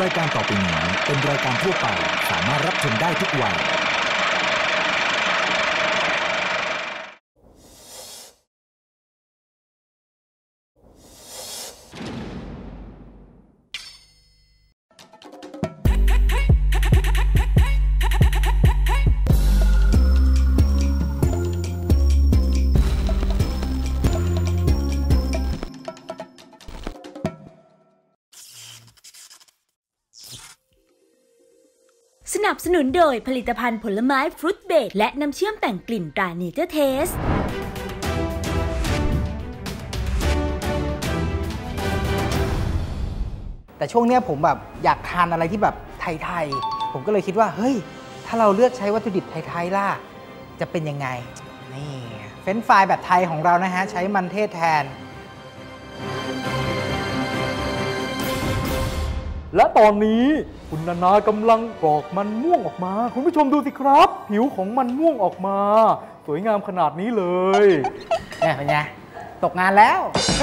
รายการต่อไปนี้เป็นรายการทั่วไปสามารถรับชมได้ทุกวัยสนับสนุนโดยผลิตภัณฑ์ผลไม้ฟรุตเบรดและน้ำเชื่อมแต่งกลิ่นตราเนเจอร์เทสแต่ช่วงนี้ผมแบบอยากทานอะไรที่แบบไทยๆผมก็เลยคิดว่าเฮ้ยถ้าเราเลือกใช้วัตถุดิบไทยๆล่ะจะเป็นยังไงนี่เฟรนช์ฟรายแบบไทยของเรานะฮะใช้มันเทศแทนและตอนนี้คุณนานากำลังกรอกมันม่วงออกมาคุณผู้ชมดูสิครับผิวของมันม่วงออกมาสวยงามขนาดนี้เลยเนี่ยเป็นไงตกงานแล้ว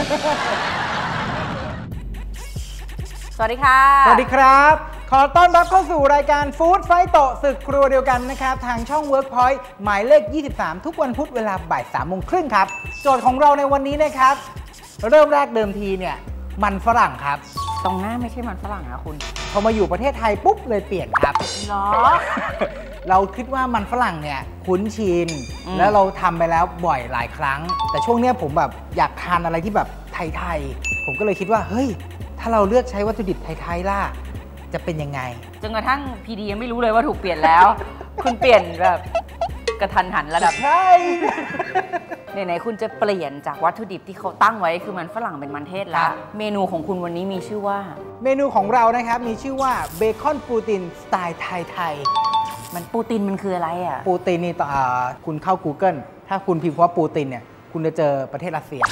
สวัสดีค่ะสวัสดีครับขอต้อนรับเข้าสู่รายการฟู้ดไฟโตะศึกครัวเดียวกันนะครับทางช่อง Workpoint หมายเลข 23 ทุกวันพุธเวลาบ่าย 3:30 นครับโจทย์ของเราในวันนี้นะครับเริ่มแรกเดิมทีเนี่ยมันฝรั่งครับตรงหน้าไม่ใช่มันฝรั่งนะคุณพอมาอยู่ประเทศไทยปุ๊บเลยเปลี่ยนครับหรอเราคิดว่ามันฝรั่งเนี่ยคุ้นชินแล้วเราทำไปแล้วบ่อยหลายครั้งแต่ช่วงนี้ผมแบบอยากทานอะไรที่แบบไทยๆผมก็เลยคิดว่าเฮ้ยถ้าเราเลือกใช้วัตถุดิบไทยๆล่ะจะเป็นยังไงจนกระทั่งพีดียังไม่รู้เลยว่าถูกเปลี่ยนแล้ว คุณเปลี่ยนแบบกระทันหันระดับใช่ไหนๆคุณจะเปลี่ยนจากวัตถุดิบที่เขาตั้งไว้คือมันฝรั่งเป็นมันเทศแล้วเมนูของคุณวันนี้มีชื่อว่าเมนูของเรานะครับมีชื่อว่าเบคอนปูตินสไตล์ไทยๆมันปูตินมันคืออะไรอ่ะปูตินนี่คุณเข้า Google ถ้าคุณพิมพ์ว่าปูตินเนี่ยคุณจะเจอประเทศรัสเซีย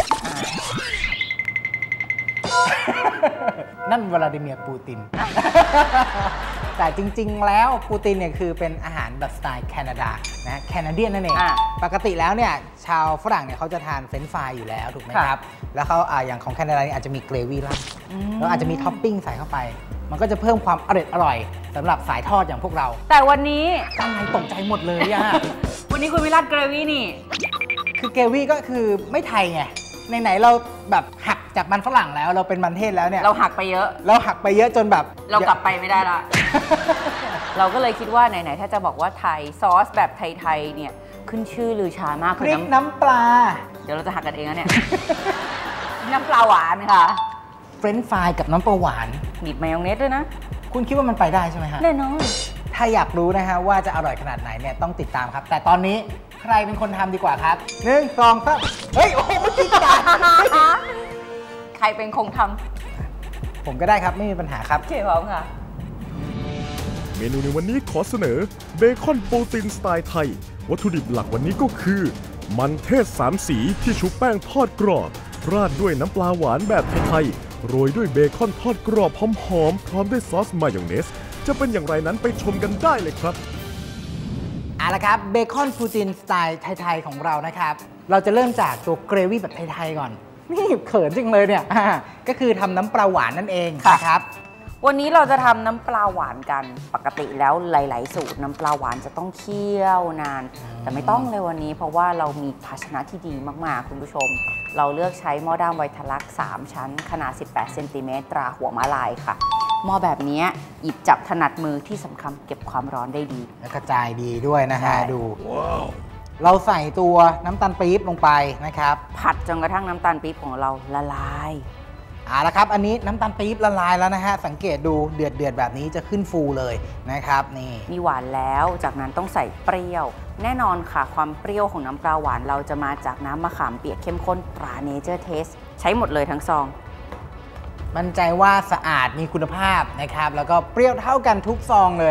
นั่นวลาดิเมียร์ปูตินแต่จริงๆแล้วปูตินเนี่ยคือเป็นอาหารแบบสไตล์แคนาดานะแคนาเดียนนั่นเองปกติแล้วเนี่ยชาวฝรั่งเนี่ยเขาจะทานเฟรนช์ฟรายอยู่แล้วถูกไหมครับแล้วเขาอย่างของแคนาดาเนี่ยอาจจะมีเกรวี่ราดแล้วอาจจะมีท็อปปิ้งใส่เข้าไปมันก็จะเพิ่มความอร่อยสำหรับสายทอดอย่างพวกเราแต่วันนี้ทำไมตกใจหมดเลยอะวันนี้คุณวิราชเกรวี่นี่คือเกรวี่ก็คือไม่ไทยไงไหนๆเราแบบหักจากมันฝรั่งแล้วเราเป็นมันเทศแล้วเนี่ยเราหักไปเยอะจนแบบเรากลับไปไม่ได้ละ เราก็เลยคิดว่าไหนๆถ้าจะบอกว่าไทยซอสแบบไทยๆเนี่ยขึ้นชื่อลือชามากคือน้ำปลาเดี๋ยวเราจะหักกันเองนะเนี่ย น้ำปลาหวานค่ะเฟรนช์ฟรายกับน้ำปลาหวานบีบมายองเนสด้วยนะคุณคิดว่ามันไปได้ใช่ไหมฮะแน่นอนถ้าอยากรู้นะฮะว่าจะอร่อยขนาดไหนเนี่ยต้องติดตามครับแต่ตอนนี้ใครเป็นคนทำดีกว่าครับ1 2 3เฮ้ยโอ้เมื่อกี้จ่ายใครเป็นคงทำผมก็ได้ครับไม่มีปัญหาครับเจ๋งค่ะเมนูในวันนี้ขอเสนอเบคอนปูตินสไตล์ไทยวัตถุดิบหลักวันนี้ก็คือมันเทศ3สีที่ชุบแป้งทอดกรอบราดด้วยน้ำปลาหวานแบบไทยๆโรยด้วยเบคอนทอดกรอบหอมๆพร้อมด้วยซอสมายองเนสจะเป็นอย่างไรนั้นไปชมกันได้เลยครับเอาละครับเบคอนปูตินสไตล์ไทยๆของเรานะครับเราจะเริ่มจากตัวเกรวี่แบบไทยๆก่อนนี่เขินจริงเลยเนี่ยก็คือทำน้ำปลาหวานนั่นเองนะครับวันนี้เราจะทำน้ำปลาหวานกันปกติแล้วหลายๆสูตรน้ำปลาหวานจะต้องเคี่ยวนานแต่ไม่ต้องเลยวันนี้เพราะว่าเรามีภาชนะที่ดีมากๆคุณผู้ชมเราเลือกใช้หม้อด้ามไวทลัก3ชั้นขนาด18 เซนติเมตรตราหัวม้าลายค่ะหม้อแบบนี้หยิบจับถนัดมือที่สำคัญเก็บความร้อนได้ดีและกระจายดีด้วยนะฮะดูเราใส่ตัวน้ำตาลปี๊บลงไปนะครับผัดจนกระทั่งน้ำตาลปี๊บของเราละลายเอาละครับอันนี้น้ำตาลปี๊บละลายแล้วนะฮะสังเกตดูเดือดแบบนี้จะขึ้นฟูเลยนะครับนี่มีหวานแล้วจากนั้นต้องใส่เปรี้ยวแน่นอนค่ะความเปรี้ยวของน้ำปลาหวานเราจะมาจากน้ำมะขามเปียกเข้มข้นตราเนเจอร์เทสใช้หมดเลยทั้งซองมั่นใจว่าสะอาดมีคุณภาพนะครับแล้วก็เปรี้ยวเท่ากันทุกซองเลย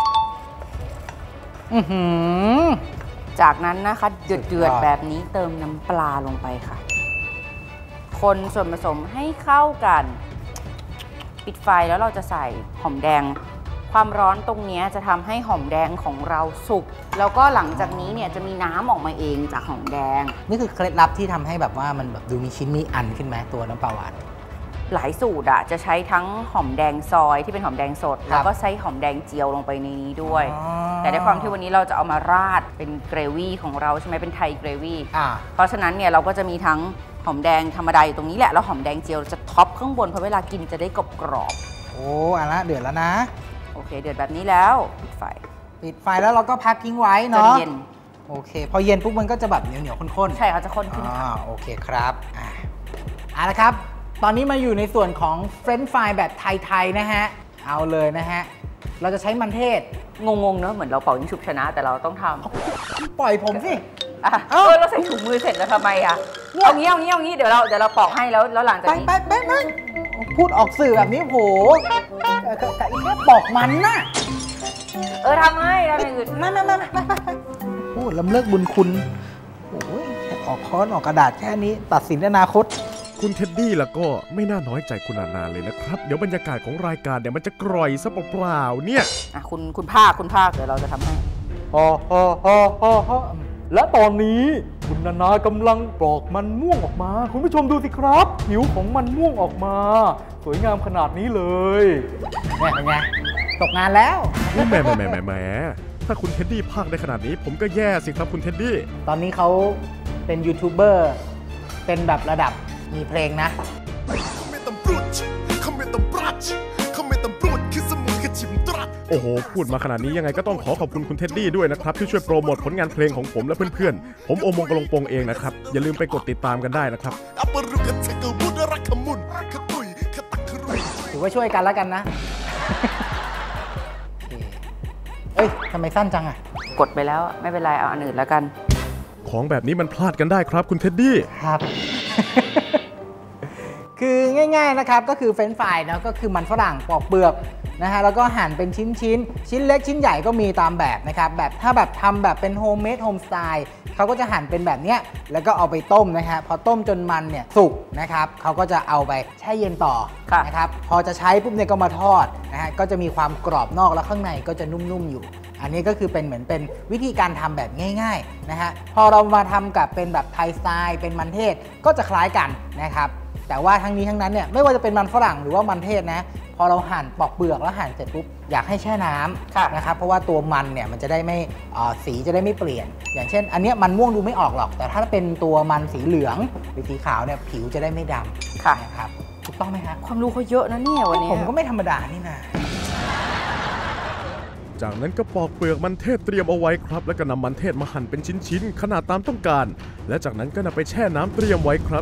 จากนั้นนะคะเดือดแบบนี้เติมน้ำปลาลงไปค่ะคนส่วนผสมให้เข้ากันปิดไฟแล้วเราจะใส่หอมแดงความร้อนตรงนี้จะทำให้หอมแดงของเราสุกแล้วก็หลังจากนี้เนี่ยจะมีน้ำออกมาเองจากหอมแดงนี่คือเคล็ดลับที่ทำให้แบบว่ามันแบบดูมีชิ้นมีอันขึ้นไหมตัวน้ำปลาหวานหลายสูตรจะใช้ทั้งหอมแดงซอยที่เป็นหอมแดงสดแล้วก็ใส่หอมแดงเจียวลงไปในนี้ด้วยแต่ในความที่วันนี้เราจะเอามาราดเป็นเกรวี่ของเราใช่ไหมเป็นไทยเกรวี่เพราะฉะนั้นเนี่ยเราก็จะมีทั้งหอมแดงธรรมดาอยู่ตรงนี้แหละแล้วหอมแดงเจียวจะท็อปข้างบนเพราะเวลากินจะได้กรอบโอ้อันละเดือดแล้วนะโอเคเดือดแบบนี้แล้วปิดไฟแล้วเราก็พักทิ้งไว้เนาะเย็นโอเคพอเย็นปุ๊บมันก็จะแบบเหนียวข้นๆใช่เขาจะข้นขึ้นโอเคครับเอาละครับตอนนี้มาอยู่ในส่วนของเฟรนช์ฟรายแบบไทยๆนะฮะเอาเลยนะฮะเราจะใช้มันเทศงงๆเนอะเหมือนเราเป่ายิงฉุบชนะแต่เราต้องทำปล่อยผมสิเราใส่ถุงมือเสร็จแล้วทำไมเอางี้เดี๋ยวเราปอกให้แล้วหลังจากนี้ไปพูดออกสื่อแบบนี้โหแต่อีกแค่ปอกมันน่ะทำให้อย่างอื่นไม่พูดล้ำเลิกบุญคุณโอ้ยออกค้อนออกกระดาษแค่นี้ตัดสินอนาคตคุณเท็ดดี้แล้วก็ไม่น่าน้อยใจคุณนาเลยนะครับเดี๋ยวบรรยากาศของรายการเนี่ยมันจะกร่อยซะเปล่าๆเนี่ยคุณภาคเดี๋ยวเราจะทำให้และตอนนี้คุณนากำลังปอกมันม่วงออกมาคุณผู้ชมดูสิครับผิวของมันม่วงออกมาสวยงามขนาดนี้เลยเนี่ยเป็นไงตกงานแล้วแหมถ้าคุณเท็ดดี้พากได้ขนาดนี้ผมก็แย่สิครับคุณเท็ดดี้ตอนนี้เขาเป็นยูทูบเบอร์เป็นแบบระดับมีเพลงนะโอ้โหพูดมาขนาดนี้ยังไงก็ต้องขอบคุณคุณเท็ดดี้ด้วยนะครับที่ช่วยโปรโมทผลงานเพลงของผมและเพื่อนๆผมโอมงกลงปงเองนะครับอย่าลืมไปกดติดตามกันได้นะครับถือว่าช่วยกันแล้วกันนะทำไมสั้นจังกดไปแล้วไม่เป็นไรเอาอันอื่นแล้วกันของแบบนี้มันพลาดกันได้ครับคุณเท็ดดี้ครับคือง่ายๆนะครับก็คือเฟรนช์ฟรายนะก็คือมันฝรั่งปอกเปลือกนะฮะแล้วก็หั่นเป็นชิ้นเล็กชิ้นใหญ่ก็มีตามแบบนะครับแบบถ้าแบบทำแบบเป็นโฮมเมดโฮมสไตล์เขาก็จะหั่นเป็นแบบเนี้ยแล้วก็เอาไปต้มนะฮะพอต้มจนมันเนี่ยสุกนะครับเขาก็จะเอาไปแช่เย็นต่อนะครับพอจะใช้ปุ๊บเนี่ยก็มาทอดนะฮะก็จะมีความกรอบนอกแล้วข้างในก็จะนุ่มๆอยู่อันนี้ก็คือเป็นเหมือนเป็นวิธีการทำแบบง่ายๆนะฮะพอเรามาทำกับเป็นแบบไทยสไตล์เป็นมันเทศก็จะคล้ายกันนะครับแต่ว่าทั้งนี้ทั้งนั้นเนี่ยไม่ว่าจะเป็นมันฝรั่งหรือว่ามันเทศนะพอเราหั่นปอกเปลือกแล้วหั่นเสร็จปุ๊บอยากให้แช่น้ำนะครับเพราะว่าตัวมันเนี่ยมันจะได้ไม่สีจะได้ไม่เปลี่ยนอย่างเช่นอันนี้มันม่วงดูไม่ออกหรอกแต่ถ้าเป็นตัวมันสีเหลืองหรือสีขาวเนี่ยผิวจะได้ไม่ดำนะครับถูกต้องไหมครับความรู้เขาเยอะนะเนี่ยวันนี้ผมก็ไม่ธรรมดานี่นะจากนั้นก็ปอกเปลือกมันเทศเตรียมเอาไว้ครับแล้วก็นำมันเทศมาหั่นเป็นชิ้นๆขนาดตามต้องการและจากนั้นก็นำไปแช่น้ำเตรียมไว้ครับ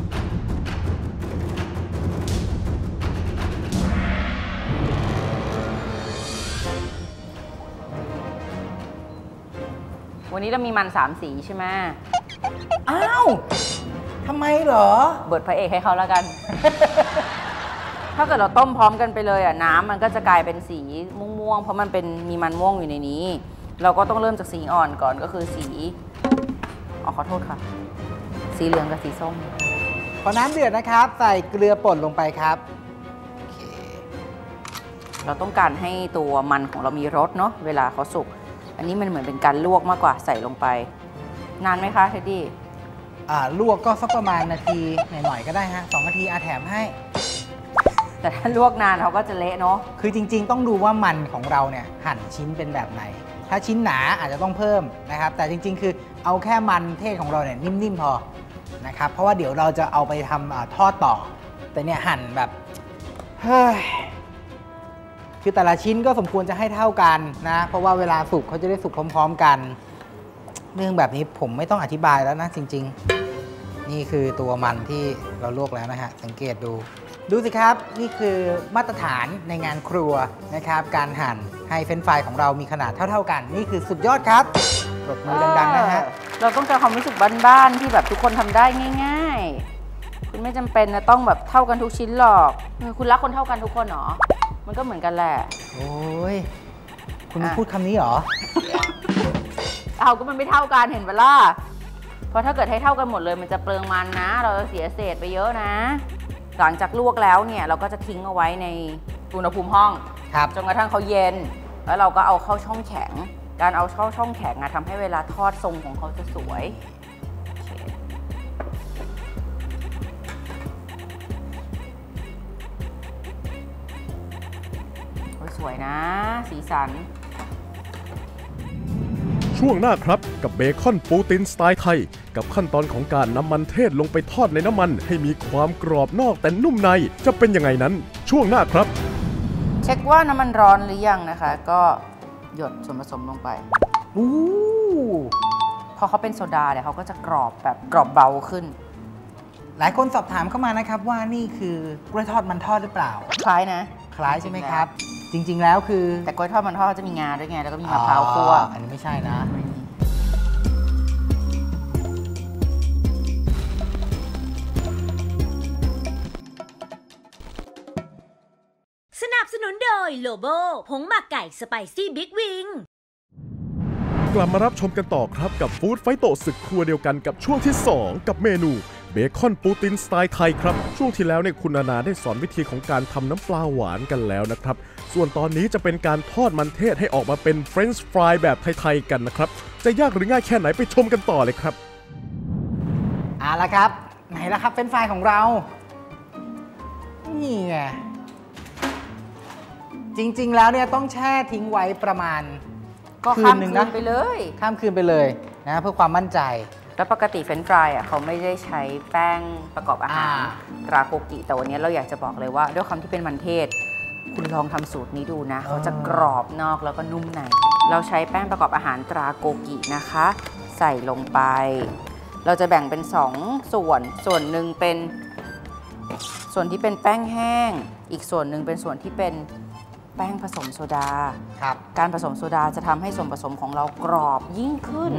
วันนี้เรามีมัน3สีใช่ไหมอ้าวทำไมเหรอเบิดพระเอกให้เขาแล้วกัน ถ้าเกิดเราต้มพร้อมกันไปเลยน้ำมันก็จะกลายเป็นสีม่วงๆเพราะมันเป็นมีมันม่วงอยู่ในนี้เราก็ต้องเริ่มจากสีอ่อนก่อนก็คือสีขอโทษค่ะสีเหลืองกับสีส้มพอน้ำเดือดนะครับใส่เกลือป่นลงไปครับเราต้องการให้ตัวมันของเรามีรสเนาะเวลาเขาสุกอันนี้มันเหมือนเป็นการลวกมากกว่าใส่ลงไปนานไหมคะเท็ดดี้ลวกก็สักประมาณนาทีหน่อยๆก็ได้ฮะ2 นาทีแถมให้แต่ถ้าลวกนานเขาก็จะเละเนาะคือจริงๆต้องดูว่ามันของเราเนี่ยหั่นชิ้นเป็นแบบไหนถ้าชิ้นหนาอาจจะต้องเพิ่มนะครับแต่จริงๆคือเอาแค่มันเทศของเราเนี่ยนิ่มๆพอนะครับเพราะว่าเดี๋ยวเราจะเอาไปทำทอดต่อแต่เนี่ยหั่นแบบคือแต่ละชิ้นก็สมควรจะให้เท่ากันนะเพราะว่าเวลาสุกเขาจะได้สุกพร้อมๆกันเรื่องแบบนี้ผมไม่ต้องอธิบายแล้วนะจริงๆนี่คือตัวมันที่เราลวกแล้วนะฮะสังเกตดูสิครับนี่คือมาตรฐานในงานครัวนะครับการหั่นให้เฟรนช์ฟรายของเรามีขนาดเท่าๆกันนี่คือสุดยอดครับปรบมือดังๆนะฮะเราต้องการความรู้สึกบ้านๆที่แบบทุกคนทำได้ง่ายๆคุณไม่จำเป็นนะต้องแบบเท่ากันทุกชิ้นหรอกคุณรักคนเท่ากันทุกคนหรอมันก็เหมือนกันแหละโอ้ยคุณพูดคำนี้หรอก็มันไม่เท่ากันเห็นปะล่ะเพราะถ้าเกิดให้เท่ากันหมดเลยมันจะเปลืองมันนะเราจะเสียเศษไปเยอะนะหลังจากลวกแล้วเนี่ยเราก็จะทิ้งเอาไว้ในอุณหภูมิห้องจนกระทั่งเขาเย็นแล้วเราก็เอาเข้าช่องแข็งการเอาเข้าช่องแข็งทำให้เวลาทอดทรงของเขาจะสวยสวยนะสีสันช่วงหน้าครับกับเบคอนปูตินสไตล์ไทยกับขั้นตอนของการนำมันเทศลงไปทอดในน้ำมันให้มีความกรอบนอกแต่นุ่มในจะเป็นยังไงนั้นช่วงหน้าครับเช็คว่าน้ำมันร้อนหรือยังนะคะก็หยดส่วนผสมลงไปพอเขาเป็นโซดาเนี่ยเขาก็จะกรอบแบบกรอบเบาขึ้นหลายคนสอบถามเข้ามานะครับว่านี่คือกล้วยทอดมันทอดหรือเปล่าคล้ายนะคล้ายใช่ไหมครับจริงๆแล้วคือแต่กล้วยทอดมันทอดจะมีงาด้วยไงแล้วก็มีมะพร้าวคั่วอันนี้ไม่ใช่นะสนับสนุนโดยโลโบผงหมักไก่สไปซี่บิ๊กวิงกลับมารับชมกันต่อครับกับฟู้ดไฟโตศึกครัวเดียวกันกับช่วงที่2กับเมนูเบคอนปูตินสไตล์ไทยครับช่วงที่แล้วเนี่ยคุณนานาได้สอนวิธีของการทำน้ำปลาหวานกันแล้วนะครับส่วนตอนนี้จะเป็นการทอดมันเทศให้ออกมาเป็นเฟรนช์ฟรายแบบไทยๆกันนะครับจะยากหรือง่ายแค่ไหนไปชมกันต่อเลยครับเอาละครับไหนละครับเฟรนช์ฟรายของเรานี่ไงจริงๆแล้วเนี่ยต้องแช่ทิ้งไว้ประมาณก็ข้ามคืนไปเลยข้ามคืนไปเลยนะเพื่อความมั่นใจแล้วปกติเฟรนช์ฟรายอ่ะเขาไม่ได้ใช้แป้งประกอบอาหารตราโกกิแต่วันนี้เราอยากจะบอกเลยว่าด้วยความที่เป็นมันเทศคุณลองทำสูตรนี้ดูนะเขาจะกรอบนอกแล้วก็นุ่มในเราใช้แป้งประกอบอาหารตราโกกินะคะใส่ลงไปเราจะแบ่งเป็น2ส่วนหนึ่งเป็นส่วนที่เป็นแป้งแห้งอีกส่วนหนึ่งเป็นส่วนที่เป็นแป้งผสมโซดาครับการผสมโซดาจะทำให้ส่วนผสมของเรากรอบยิ่งขึ้น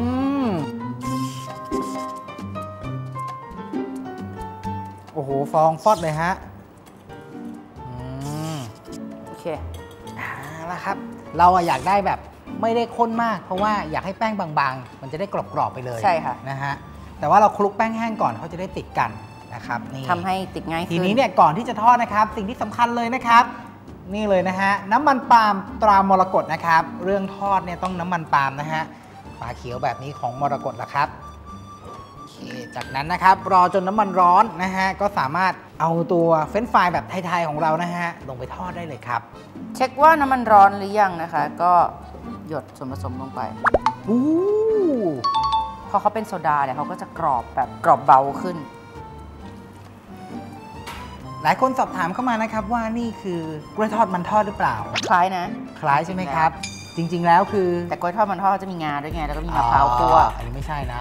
โอ้โหฟองฟอดเลยฮะโอเคแล้วครับเราอยากได้แบบไม่ได้ข้นมากเพราะว่าอยากให้แป้งบางๆมันจะได้กรอบๆไปเลยใช่ค่ะนะฮะแต่ว่าเราคลุกแป้งแห้งก่อนเขาจะได้ติดกันนะครับนี่ทำให้ติดง่ายขึ้นทีนี้เนี่ยก่อนที่จะทอดนะครับสิ่งที่สำคัญเลยนะครับนี่เลยนะฮะน้ำมันปาล์มตรามรกตนะครับเรื่องทอดเนี่ยต้องน้ำมันปาล์มนะฮะฝาเขียวแบบนี้ของมรกตละครับโอเคจากนั้นนะครับรอจนน้ำมันร้อนนะฮะก็สามารถเอาตัวเฟรนช์ฟรายแบบไทยๆของเรานะฮะลงไปทอดได้เลยครับเช็คว่าน้ำมันร้อนหรือยังนะคะก็หยดส่วนผสมลงไปพอเขาเป็นโซดาเนี่ยเขาก็จะกรอบแบบกรอบเบาขึ้นหลายคนสอบถามเข้ามานะครับว่านี่คือกล้วยทอดมันทอดหรือเปล่าคล้ายนะคล้ายใช่ไหมครับจริงๆแล้วคือแต่กล้วยทอดมันทอดจะมีงาด้วยไงแล้วก็มีมะพร้าวคั่วอันนี้ไม่ใช่นะ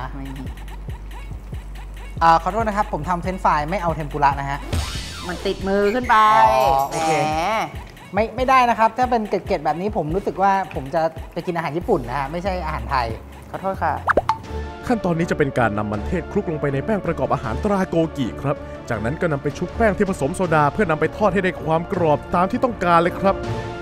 ขอโทษนะครับผมทำเฟรนช์ฟรายไม่เอาเทมปุระนะฮะมันติดมือขึ้นไปโอเคไม่ได้นะครับถ้าเป็นเกล็ดๆแบบนี้ผมรู้สึกว่าผมจะไปกินอาหารญี่ปุ่นนะฮะไม่ใช่อาหารไทยขอโทษค่ะขั้นตอนนี้จะเป็นการนำมันเทศคลุกลงไปในแป้งประกอบอาหารตราโกกิครับจากนั้นก็นำไปชุบแป้งที่ผสมโซดาเพื่อนำไปทอดให้ได้ความกรอบตามที่ต้องการเลยครับ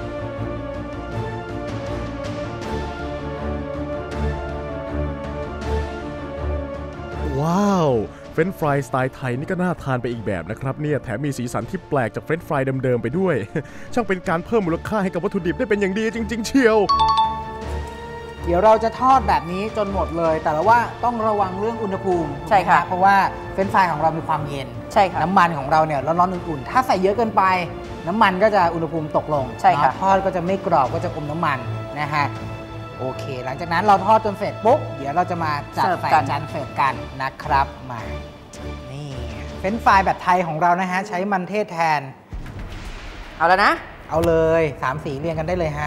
ว้าวเฟรนช์ฟรายสไตล์ไทยนี่ก็น่าทานไปอีกแบบนะครับเนี่ยแถมมีสีสันที่แปลกจากเฟรนช์ฟรายเดิมๆไปด้วยช่างเป็นการเพิ่มมูลค่าให้กับวัตถุดิบได้เป็นอย่างดีจริงๆเชียวเดี๋ยวเราจะทอดแบบนี้จนหมดเลยแต่ว่าต้องระวังเรื่องอุณหภูมิใช่ค่ะเพราะว่าเฟรนช์ฟรายของเรามีความเย็นใช่ค่ะน้ำมันของเราเนี่ยร้อนๆอุ่นๆถ้าใส่เยอะเกินไปน้ำมันก็จะอุณหภูมิตกลงใช่ค่ะทอดก็จะไม่กรอบก็จะอมน้ำมันนะฮะโอเคหลังจากนั้นเราทอดจนเสร็จปุ๊บเดี๋ยวเราจะมาจัดใส่จานเสิร์ฟกันนะครับมานี่เฟรนช์ฟรายแบบไทยของเรานะฮะใช้มันเทศแทนเอาแล้วนะเอาเลย3 สีเรียงกันได้เลยฮะ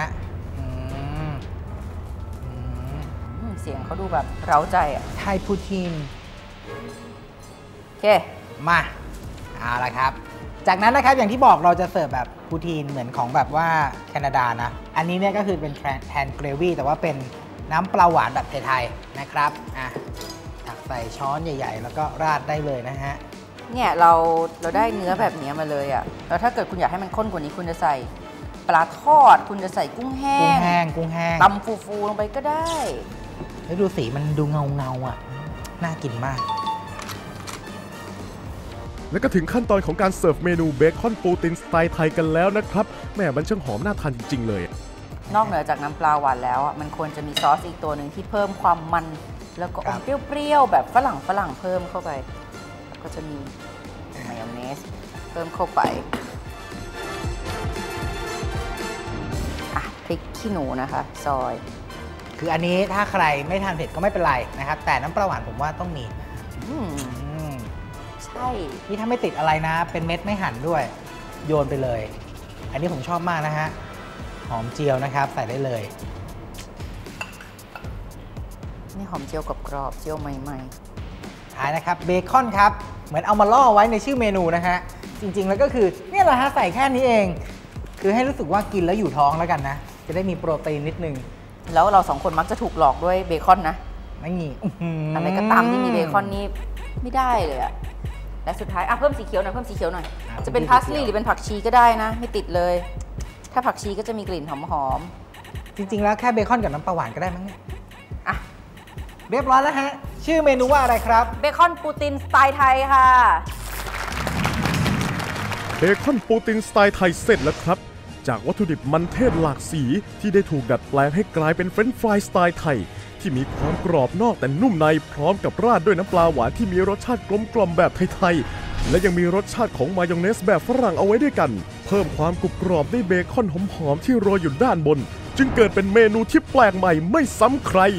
เสียงเขาดูแบบเร้าใจอ่ะไทยพูทีนโอเคมาเอาละครับจากนั้นนะครับอย่างที่บอกเราจะเสิร์ฟแบบพูทีนเหมือนของแบบว่าแคนาดานะอันนี้เนี่ยก็คือเป็นแทนเกรวี่แต่ว่าเป็นน้ำปลาหวานแบบไทยๆนะครับตักใส่ช้อนใหญ่ๆแล้วก็ราดได้เลยนะฮะเนี่ยเราได้เนื้อแบบนี้มาเลยอ่ะแล้วถ้าเกิดคุณอยากให้มันข้นกว่านี้คุณจะใส่ปลาทอดคุณจะใส่กุ้งแห้งตำฟูๆลงไปก็ได้แล้วดูสีมันดูเงาอ่ะน่ากินมากแล้วก็ถึงขั้นตอนของการเสิร์ฟเมนูเบคอนปูตินสไตล์ไทยกันแล้วนะครับแม่มันช่างหอมน่าทานจริงๆเลยนอกเหนือจากน้ำปลาหวานแล้วมันควรจะมีซอสอีกตัวหนึ่งที่เพิ่มความมันแล้วก็อมเปรี้ยวๆแบบฝรั่งเพิ่มเข้าไปแล้วก็จะมีมายองเนสเพิ่มเข้าไปพริกขี้หนูนะคะซอยคืออันนี้ถ้าใครไม่ทานเผ็ดก็ไม่เป็นไรนะครับแต่น้ำปลาหวานผมว่าต้องมีใช่นี่ถ้าไม่ติดอะไรนะเป็นเม็ดไม่หั่นด้วยโยนไปเลยอันนี้ผมชอบมากนะฮะหอมเจียวนะครับใส่ได้เลยนี่หอมเจียวกรอบๆเจียวใหม่ๆท้ายนะครับเบคอนครับเหมือนเอามาล่อไว้ในชื่อเมนูนะฮะจริงๆแล้วก็คือเนี่ยแหละฮะใส่แค่นี้เองคือให้รู้สึกว่ากินแล้วอยู่ท้องแล้วกันนะจะได้มีโปรตีนนิดนึงแล้วเรา2คนมักจะถูกหลอกด้วยเบคอนนะไม่มีอะไรก็ตามที่มีเบคอนนี่ไม่ได้เลยอะและสุดท้ายเพิ่มสีเขียวหน่อยเพิ่มสีเขียวหน่อยจะเป็นพาสลีย์หรือเป็นผักชีก็ได้นะไม่ติดเลยถ้าผักชีก็จะมีกลิ่นหอมๆจริงๆแล้วแค่เบคอนกับน้ำปลาหวานก็ได้มั้งเนี่ยเรียบร้อยแล้วฮะชื่อเมนูว่าอะไรครับเบคอนปูตินสไตล์ไทยค่ะเบคอนปูตินสไตล์ไทยเสร็จแล้วครับจากวัตถุดิบมันเทศหลากสีที่ได้ถูกดัดแปลงให้กลายเป็นเฟรนช์ฟรายสไตล์ไทยที่มีความกรอบนอกแต่นุ่มในพร้อมกับราดด้วยน้ำปลาหวานที่มีรสชาติกลมกล่อมแบบไทยๆและยังมีรสชาติของมายองเนสแบบฝรั่งเอาไว้ด้วยกันเพิ่มความกรุบกรอบด้วยเบคอนหอมๆที่โรยอยู่ด้านบนจึงเกิดเป็นเมนูที่แปลกใหม่ไม่ซ้ำใคร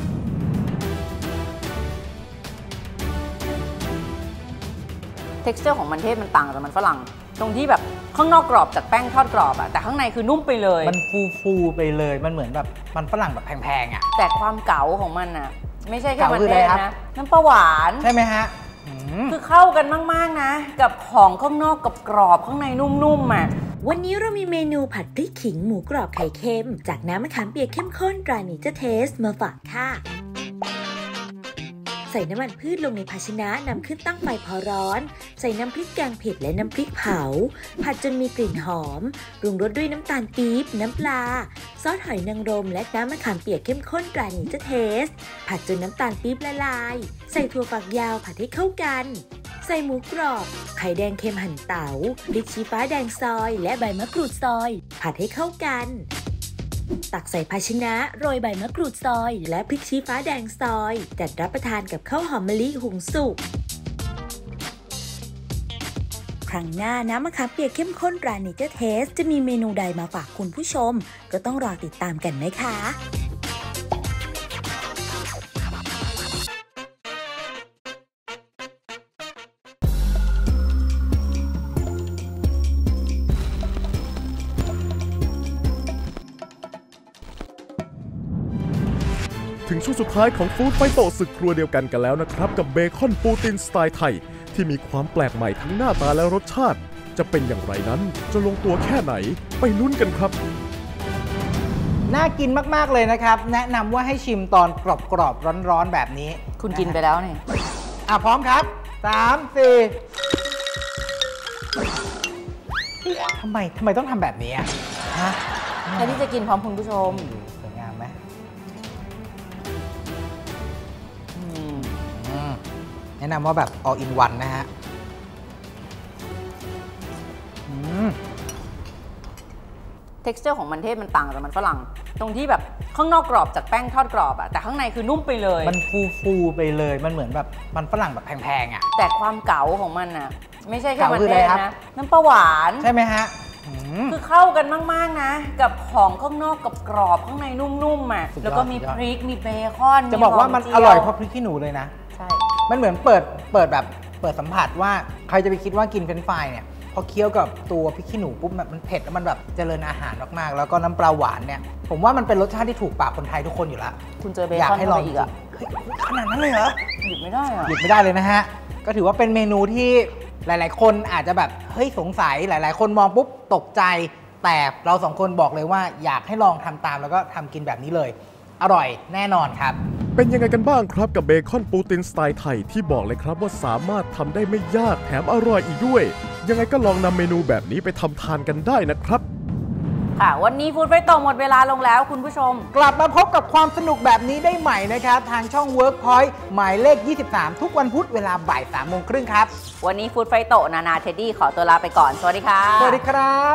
texture ของมันเทศมันต่างจากมันฝรั่งตรงที่แบบข้างนอกกรอบจากแป้งทอดกรอบอะแต่ข้างในคือนุ่มไปเลยมันฟูไปเลยมันเหมือนแบบมันฝรั่งแบบแพงๆอะแต่ความเก๋าของมันอะไม่ใช่แค่มันเทศนะน้ำปลาหวานใช่ไหมฮะคือเข้ากันมากๆนะกับของข้างนอกกับกรอบข้างในนุ่มๆอะวันนี้เรามีเมนูผัดพริกขิงหมูกรอบไข่เค็มจากน้ำมะขามเปียกเข้มข้นตราเนเจอร์เทสมาฝากค่ะใส่น้ำมันพืชลงในภาชนะนำขึ้นตั้งไฟพอร้อนใส่น้ำพริกแกงเผ็ดและน้ำพริกเผาผัดจนมีกลิ่นหอมปรุงรสด้วยน้ำตาลปี๊บน้ำปลาซอสหอยนางรมและน้ำมะขามเปียกเข้มข้นตราเนเจอร์เทสผัดจนน้ำตาลปี๊บละลายใส่ถั่วฝักยาวผัดให้เข้ากันใส่หมูกรอบไข่แดงเค็มหั่นเต๋าพริกชี้ฟ้าแดงซอยและใบมะกรูดซอยผัดให้เข้ากันตักใส่ภาชนะโรยใบมะกรูดซอยและพริกชี้ฟ้าแดงซอยจัดรับประทานกับข้าวหอมมะลิหุงสุกครั้งหน้าน้ำมะขามเปียกเข้มข้นตราเนเจอร์เทสจะมีเมนูใดมาฝากคุณผู้ชมก็ต้องรอติดตามกันนะคะถึงช่วงสุดท้ายของฟู้ดไฟโตศึกครัวเดียวกันแล้วนะครับกับเบคอนปูตินสไตล์ไทยที่มีความแปลกใหม่ทั้งหน้าตาและรสชาติจะเป็นอย่างไรนั้นจะลงตัวแค่ไหนไปลุ้นกันครับน่ากินมากๆเลยนะครับแนะนำว่าให้ชิมตอนกรอบๆร้อนๆแบบนี้คุณกินไปแล้วนี่พร้อมครับ3 4ทำไมต้องทำแบบนี้ฮะแค่ที่จะกินพร้อมคุณผู้ชมสวยงามไหมแนะนำว่าแบบ all in one นะฮะ texture ของมันเทศมันต่างจากมันฝรั่งตรงที่แบบข้างนอกกรอบจากแป้งทอดกรอบอะแต่ข้างในคือนุ่มไปเลยมันฟูไปเลยมันเหมือนแบบมันฝรั่งแบบแพงๆอะแต่ความเก๋าของมันอะไม่ใช่แค่มันเทศนะน้ำปลาหวานใช่ไหมฮะคือเข้ากันมากๆนะกับของข้างนอกกับกรอบข้างในนุ่มๆอะแล้วก็มีพริกมีเบคอนจะบอกว่ามันอร่อยเพราะพริกขี้หนูเลยนะใช่มันเหมือนเปิดสัมผัสว่าใครจะไปคิดว่ากินเฟรนช์ฟรายเนี่ยพอเคี้ยวกับตัวพริกขี้หนูปุ๊บมันเผ็ดแล้วมันแบบเจริญอาหารมากๆแล้วก็น้ำปลาหวานเนี่ยผมว่ามันเป็นรสชาติที่ถูกปากคนไทยทุกคนอยู่แล้วคุณเจอเบคอนให้ลองอีกอะขนาดนั้นเลยเหรอหยุดไม่ได้อะหยุดไม่ได้เลยนะฮะก็ถือว่าเป็นเมนูที่หลายๆคนอาจจะแบบเฮ้ยสงสัยหลายๆคนมองปุ๊บตกใจแต่เรา2คนบอกเลยว่าอยากให้ลองทำตามแล้วก็ทำกินแบบนี้เลยอร่อยแน่นอนครับเป็นยังไงกันบ้างครับกับเบคอนปูตินสไตล์ไทยที่บอกเลยครับว่าสามารถทำได้ไม่ยากแถมอร่อยอีกด้วยยังไงก็ลองนำเมนูแบบนี้ไปทำทานกันได้นะครับค่ะวันนี้ฟู้ดไฟโตหมดเวลาลงแล้วคุณผู้ชมกลับมาพบกับความสนุกแบบนี้ได้ใหม่นะครับทางช่อง Workpoint หมายเลข23ทุกวันพุธเวลาบ่าย 3:30 ครับวันนี้ฟู้ดไฟโตนานาเทดดี้ขอตัวลาไปก่อนสวัสดีค่ะสวัสดีครับ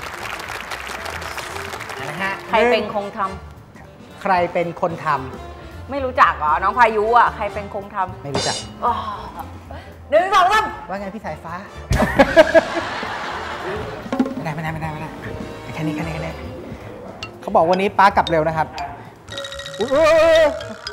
ใครเป็นคงทำใครเป็นคนทำไม่รู้จักเหรอน้องพายุอ่ะใครเป็นคงทำไม่รู้จัก 1 2 3 ว่าไงพี่สายฟ้าไม่ได้แค่นี้เขาเขาบอกวันนี้ป้ากลับเร็วนะครับ